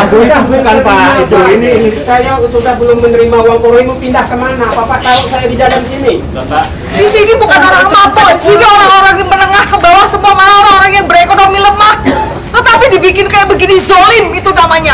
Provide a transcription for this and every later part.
Aduh itu bukan Pak, itu ini. Saya sudah belum menerima uang Korohimu, pindah kemana? Bapak tahu saya di jalan sini. Bapak. Di sini bukan orang mampu, di sini orang-orang yang menengah ke bawah semua, malah orang-orang yang berekonomi lemah. Tetapi dibikin kayak begini, zolim itu namanya.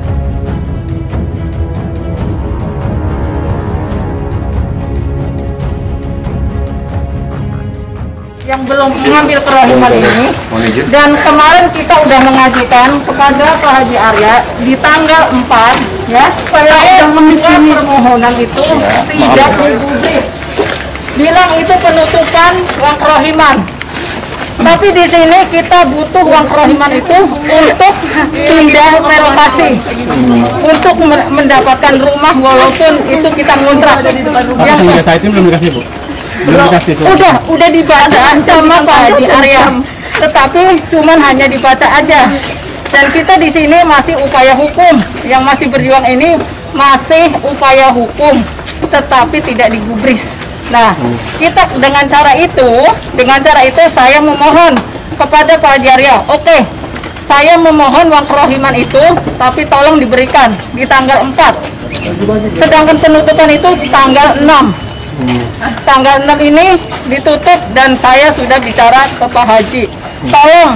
Yang belum mengambil kerohiman ini, dan kemarin kita udah mengajukan kepada Pak Haji Arya di tanggal 4 ya, saya membuat permohonan itu tidak digubris, bilang itu penutupan uang kerohiman. Tapi di sini kita butuh uang kerohiman itu untuk pindah relokasi, untuk mendapatkan rumah walaupun itu kita ngontrak. Yang saat ini belum dikasih Bu. Udah dibaca sama Pak Haji Arya, tetapi cuman hanya dibaca aja. Dan kita di sini masih upaya hukum, yang masih berjuang ini masih upaya hukum, tetapi tidak digubris. Nah, kita dengan cara itu saya memohon kepada Pak Haji Arya, oke, saya memohon uang kerohiman itu, tapi tolong diberikan di tanggal 4. Sedangkan penutupan itu tanggal 6. Tanggal 6 ini ditutup dan saya sudah bicara ke Pak Haji. Tolong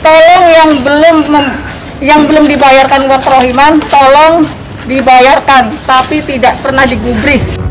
yang belum dibayarkan uang kerohiman, tolong dibayarkan, tapi tidak pernah digubris.